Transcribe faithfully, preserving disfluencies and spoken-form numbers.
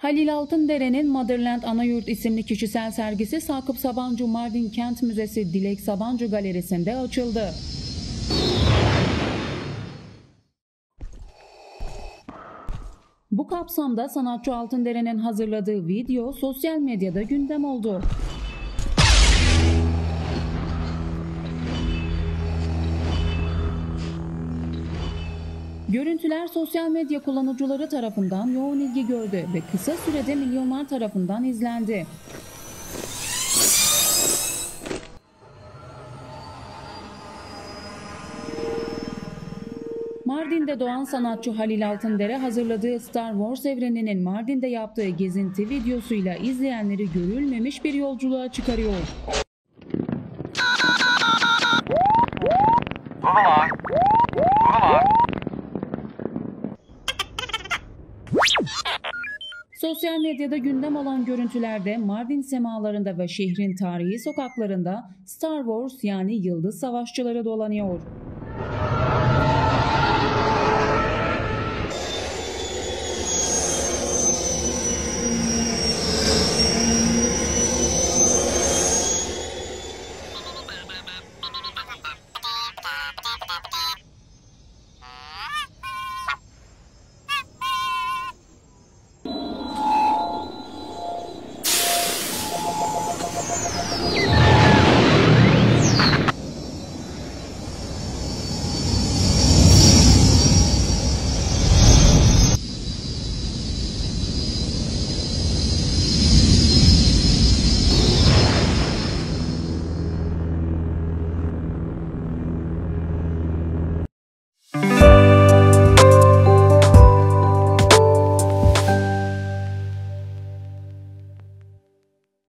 Halil Altındere'nin Motherland Anayurt isimli kişisel sergisi Sakıp Sabancı Mardin Kent Müzesi Dilek Sabancı Galerisi'nde açıldı. Bu kapsamda sanatçı Altındere'nin hazırladığı video sosyal medyada gündem oldu. Görüntüler sosyal medya kullanıcıları tarafından yoğun ilgi gördü ve kısa sürede milyonlar tarafından izlendi. Mardin'de doğan sanatçı Halil Altındere hazırladığı Star Wars evreninin Mardin'de yaptığı gezinti videosuyla izleyenleri görülmemiş bir yolculuğa çıkarıyor. Buradalar. Buradalar. Sosyal medyada gündem olan görüntülerde Mardin semalarında ve şehrin tarihi sokaklarında Star Wars yani Yıldız Savaşçıları dolanıyor.